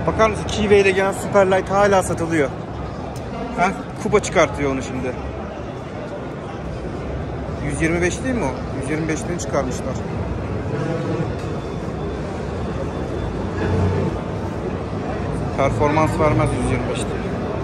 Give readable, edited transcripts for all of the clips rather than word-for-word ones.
Bakar mısın? Keyway ile gelen Superlight hala satılıyor. Heh, kupa çıkartıyor onu şimdi. 125 değil mi o? 125'ten çıkarmışlar. Performans vermez 125'te.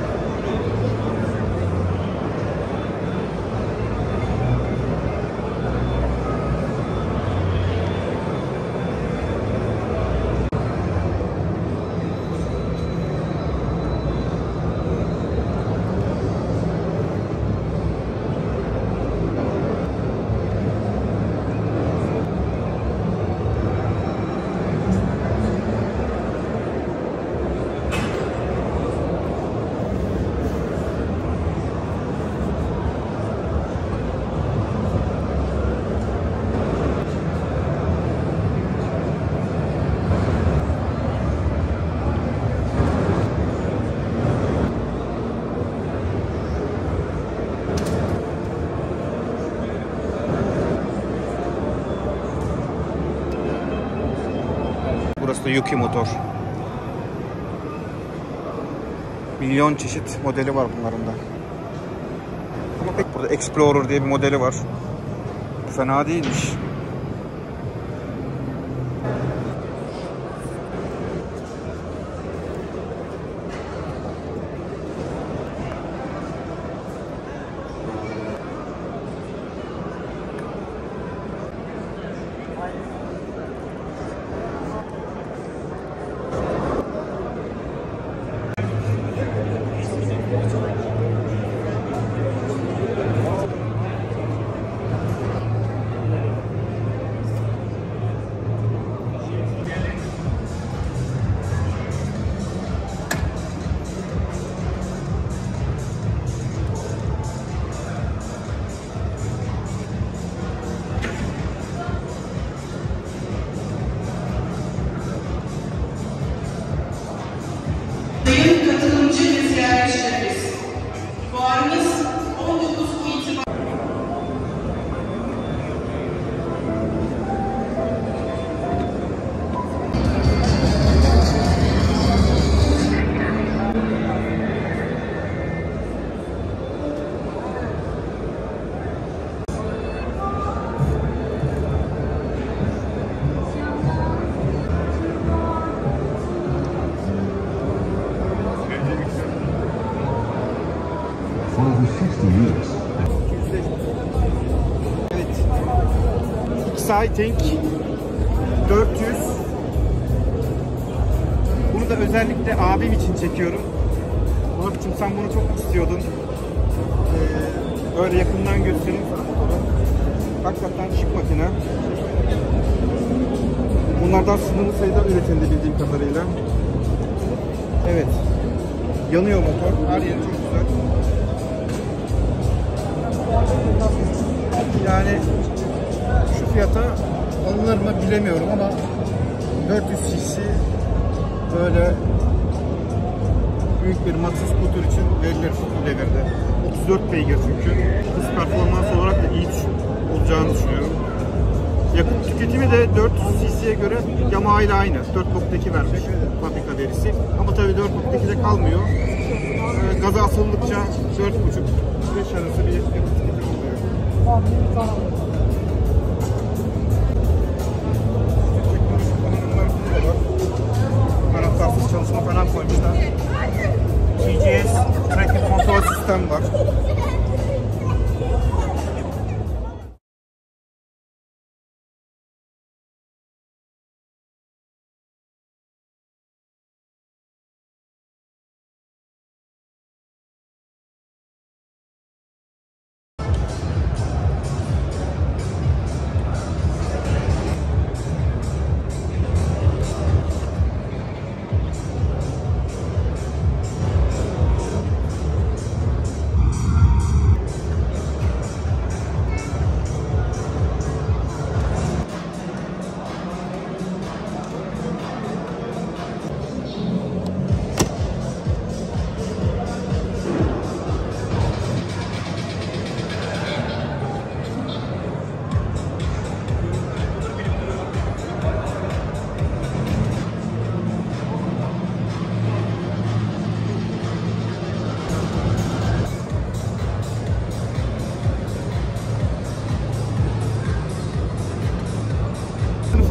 Burası da Yuki motor. Milyon çeşit modeli var bunların da. Ama pek burada Explorer diye bir modeli var. Fena değilmiş. Evet. Exciting 400. Bunu da özellikle abim için çekiyorum. Murat'cığım sen bunu çok istiyordun. Böyle yakından göstereyim sana motoru. Hakikaten şık makine. Bunlardan sınırlı sayıda üretildi bildiğim kadarıyla. Evet. Yanıyor motor. Her yeri çok güzel. Yani şu fiyata alınır mı bilemiyorum ama 400 cc böyle büyük bir maxi scooter için verilir bu devirde. 34 beygir çünkü. Hız performans olarak da iyi olacağını düşünüyorum. Yakıt tüketimi de 400 cc'ye göre Yamaha ile aynı. 4.2 vermiş fabrika verisi. Ama tabii 4.2'de kalmıyor. Gaza asıldıkça 4.5-5 arası bir yakıt tüketimi oluyor. Anahtarsız çalışma falan koymuşlar. TGS Tracking Control sistem var.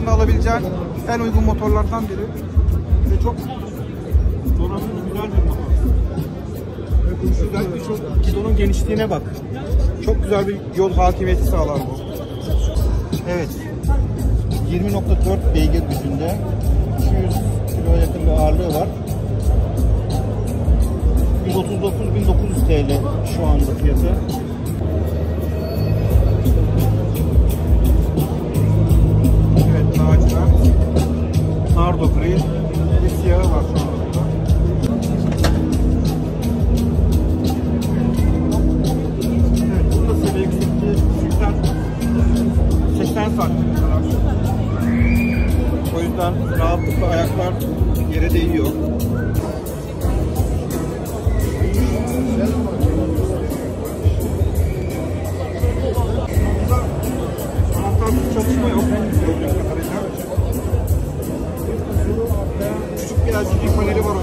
fiyatında alabileceğin en uygun motorlardan biri. Ve çok donanımlı güzel bir motor. Özellikle çok gidonun genişliğine bak. Çok güzel bir yol hakimiyeti sağlar bu. Evet. 20.4 beygir gücünde. 200 kiloya yakın bir ağırlığı var. 139.900 TL şu anda fiyatı. Evet, lacivert. Nardo gri. Bir siyahı var şu anda. Evet, bunun da seviye yüksekliği 80 santim kadar. O yüzden rahatlıkla ayaklar yere değiyor. Anahtarsız çalışma yok. Küçük bir LCD paneli var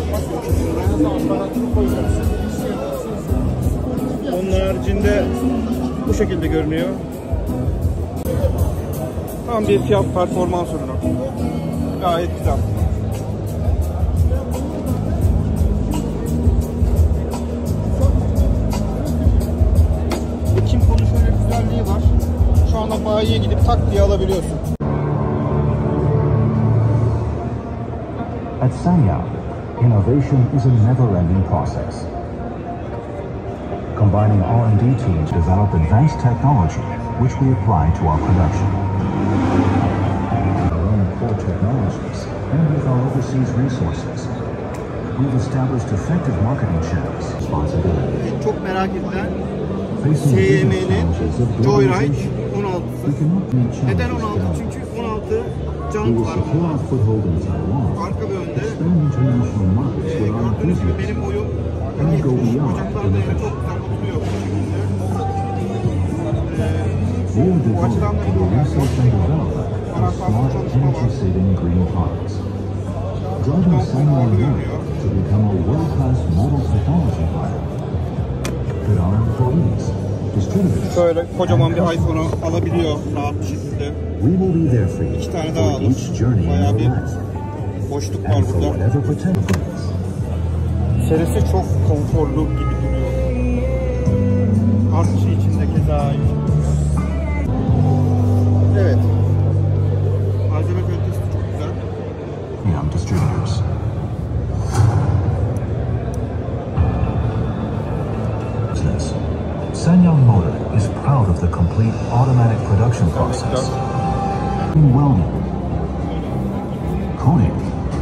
onun haricinde bu şekilde görünüyor. Tam bir fiyat performans ürünü. Gayet güzel. Kim kolu şöyle güzelliği var. Şu anda bayiye gidip tak diye alabiliyorsun. At Sanyao, innovation is a never-ending process. Combining R&D teams develop advanced technology, which we apply to our production. Our own core technologies and with our overseas resources, we've established effective marketing channels. Responsibility. Çok merak edilen SYM'nin Joyride 16'sı. Neden 16? Çünkü 16 jant var. Arka ve önde. Gördüğünüz gibi benim boyum bacaklar da yine çok güzel oturuyor. Bu açıdan da bir problem yok. Anahtarsız çalışma var. Driving Sanyao to become a world-class mobile technology provider. That our employees, distributors, şöyle kocaman bir iPhone'u alabiliyor rahat bir şekilde. we will be there for you. İki tane daha alır. Bayağı bir boşluk var burada. Serisi çok konforlu gibi duruyor. Artçı içinde keza aynı. Evet. Malzeme kalitesi çok güzel. Yum Distributors. Sanyao Motor is proud of the complete automatic production process. Welding, coating,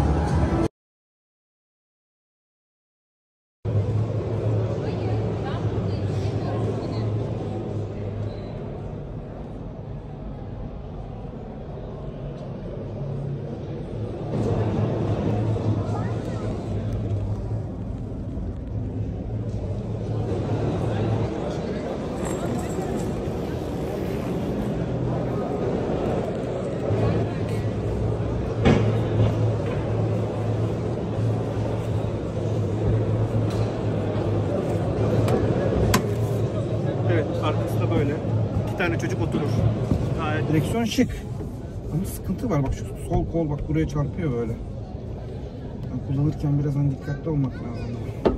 Arkası da böyle. İki tane çocuk oturur. Gayet direksiyon şık. Ama sıkıntı var bak şu sol kol bak buraya çarpıyor böyle. Yani kullanırken biraz dikkatli olmak lazım.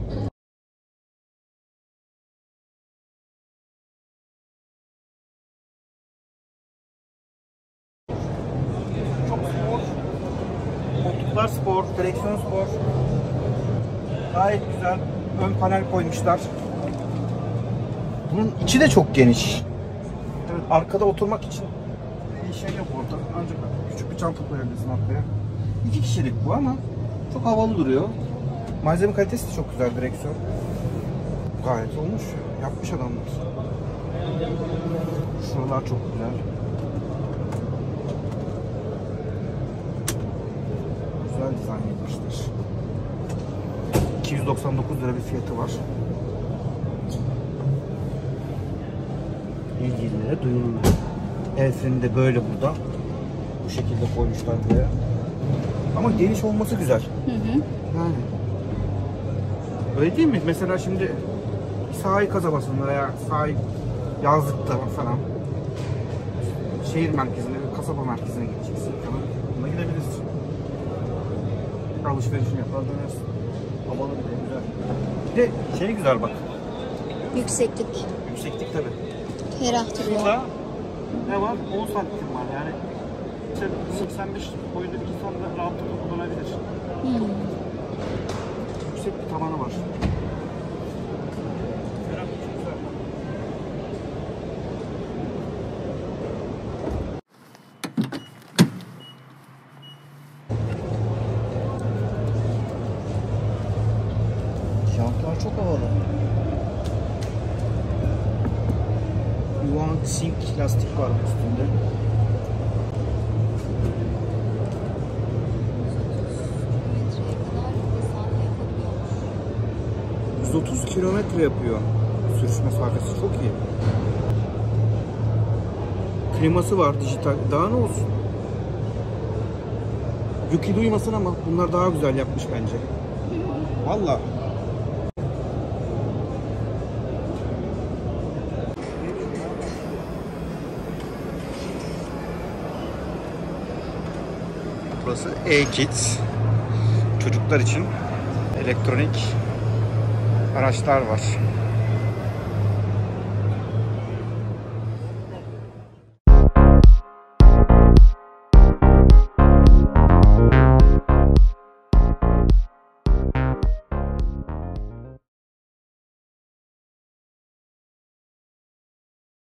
Çok spor. Koltuklar spor, direksiyon spor. Gayet güzel. Ön panel koymuşlar. Bunun içi de çok geniş. Evet, arkada oturmak için bir şey yok orada. Ancak küçük bir çanta koyabilirsin arkaya. 2 kişilik bu ama çok havalı duruyor. Malzeme kalitesi de çok güzel direksiyon. Gayet olmuş. Yapmış adamlar. Şuralar çok güzel. Güzel dizayn etmişler. 299 lira bir fiyatı var. İlgililere duyurulur. El freni de böyle burada. Bu şekilde koymuşlar buraya. Ama geniş olması güzel. Yani. Öyle değil mi? Mesela şimdi sahil kasabasında veya sahil yazlıkta falan şehir merkezine, kasaba merkezine gideceksin falan. alışverişini yapar dönersin. Havalı bir de güzel. Bir de şey güzel bak. Yükseklik. Yükseklik tabii. Ferah duruyor. Burada ne var? 10 santim var yani. İşte 85 boyunda bir insan da rahatlıkla kullanabilir. Yüksek bir tavanı var. Ferah, çok güzel. Jantlar çok havalı. Yuan Xing lastik var üstünde. Kilometreye kadar mesafe yapabiliyormuş. 130 kilometre yapıyor. Sürüş mesafesi çok iyi. Kliması var dijital. Daha ne olsun? Yükü duymasın ama bunlar daha güzel yapmış bence. Vallahi. Burası e-Kids. Çocuklar için elektronik araçlar var.